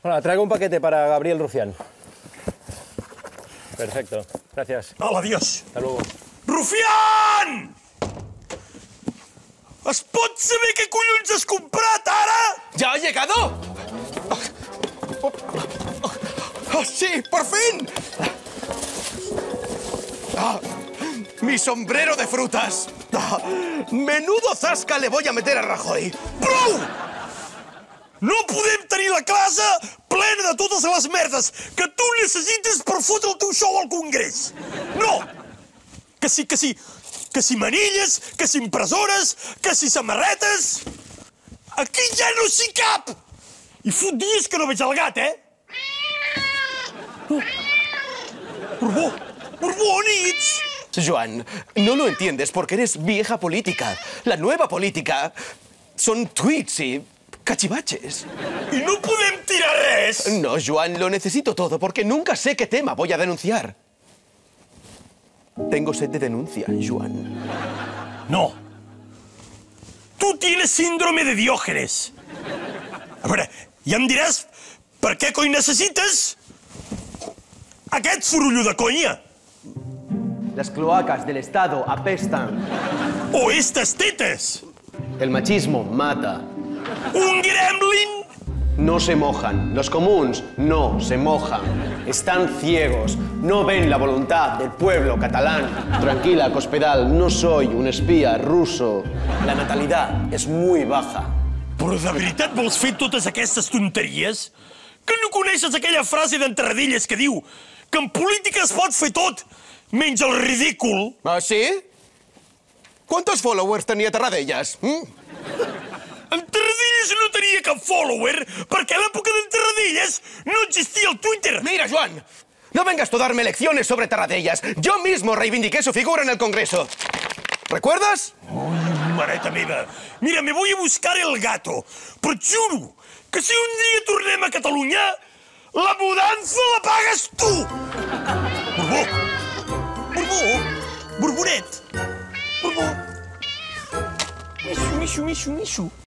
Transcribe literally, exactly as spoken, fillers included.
Hola, traigo un paquete para Gabriel Rufián. Perfecto, gracias. Hola, adiós. Hasta luego. Rufián! Es pot saber què collons has comprat, ara? ¿Ya ha llegado? ¡Oh, sí! ¡Por fin! Ah, ¡mi sombrero de frutas! Ah, ¡menudo zasca le voy a meter a Rajoy! Prou! No podem tenir la classe plena de totes les merdes que tu necessites per fotre el teu show al Congrés. No! Que si, que si, que si manilles, que si impressores, que si samarretes... Aquí ja no s'hi cap! I fot dies que no veig el gat, eh? Oh. Borbó! Borbó, nits! Joan, no lo entiendes porque eres vieja política. La nueva política son tweets y cachivaches. I no podem tirar res? No, Joan, lo necesito todo porque nunca sé qué tema voy a denunciar. Tengo sed de denuncia, Joan. No. Tu tienes síndrome de Diògenes. A veure, ja em diràs per què coi necessites aquest sorollo de conya. Las cloacas del Estado apestan. O estas tetes. El machismo mata. Un gremlin. No se mojan. Los comuns no se mojan. Están ciegos. No ven la voluntad del pueblo catalán. Tranquila, Cospedal, no soy un espía ruso. La natalidad es muy baja. Però de veritat vols fer totes aquestes tonteries? Que no coneixes aquella frase d'Enterradilles que diu que en política es pot fer tot, menys el ridícul? ¿Ah, sí? ¿Cuántos followers tenía Terradellas? ¿Mm? Enterradilles no tenia cap follower perquè a l'època d'Enterradilles no existia el Twitter. Mira, Joan, no vengas tú a darme lecciones sobre Terradellas. Yo mismo reivindiqué su figura en el Congreso. ¿Recuerdas? Ui, mareta meva. Mira, me voy a buscar el gato. Però et juro que si un dia tornem a Catalunya, la mudança la pagues tu! Borbó! Borbó! Borbonet! Borbó! Mixo, mixo, mixo, mixo.